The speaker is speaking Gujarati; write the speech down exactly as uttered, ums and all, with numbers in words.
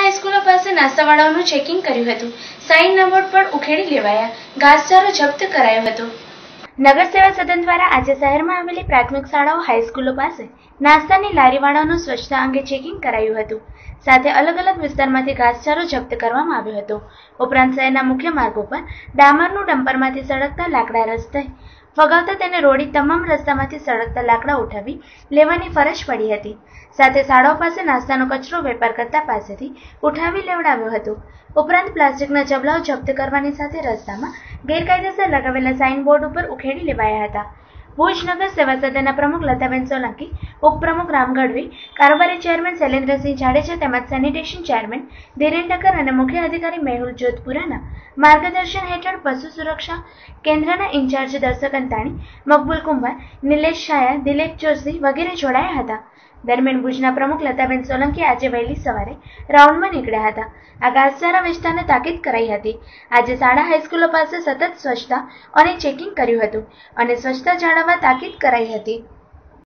હાઈસ્કૂલો પાસે નાસ્તાવાળાઓનું ચેકિંગ કર્યું હતું। સાઈનના બોર્ડ પણ ઉખેડી લેવાયા। ઘાસચારો જપ્ત કરાયો હતો। નગર સેવા સદન દ્વારા આજે શહેરમાં આવેલી પ્રાથમિક શાળાઓ હાઈસ્કૂલો પાસે નાસ્તાની લારીવાળાઓનું સ્વચ્છતા અંગે ચેકિંગ કરાયું હતું। સાથે અલગ અલગ વિસ્તારમાંથી ઘાસચારો જપ્ત કરવામાં આવ્યો હતો। ઉપરાંત શહેરના મુખ્ય માર્ગો પર ડામરનું ડમ્પરમાંથી સળગતા લાકડા રસ્તે ફગાવતા તેને રોડી તમામ રસ્તામાંથી સળગતા લાકડા ઉઠાવી લેવાની ફરજ પડી હતી। સાથે શાળાઓ પાસે નાસ્તાનો કચરો વેપાર કરતા પાસેથી ઉઠાવી લેવડાવ્યો હતો। ઉપરાંત પ્લાસ્ટિકના જબલાઓ જપ્ત કરવાની સાથે રસ્તામાં ગેરકાયદેસર લગાવેલા સાઇન બોર્ડ ઉપર ઉખેડી લેવાયા હતા। ભુજ નગર સેવા સદનના પ્રમુખ લતાબેન સોલંકી, ઉપપ્રમુખ રામ ગઢવી, કારોબારી ચેરમેન શૈલેન્દ્રસિંહ જાડેજા તેમજ સેનિટેશન ચેરમેન ધીરેન ઠક્કર અને મુખ્ય અધિકારી મેહુલ જોધપુરાના માર્ગદર્શન હેઠળ પશુ સુરક્ષા કેન્દ્રના ઇન્ચાર્જ દર્શક અંતાણી, મકબૂલ કુંભાર, નિલેશ છાયા, દિલીપ જોશી વગેરે જોડાયા હતા। દરમિયાન ભુજના પ્રમુખ લતાબેન સોલંકી આજે વહેલી સવારે રાઉન્ડમાં નીકળ્યા હતા। આ ઘાસચારા વિસ્તારને તાકીદ કરાઈ હતી। આજે શાળા હાઈસ્કૂલો પાસે સતત સ્વચ્છતા અને ચેકિંગ કર્યું હતું અને સ્વચ્છતા જાળવવા તાકીદ કરાઈ હતી।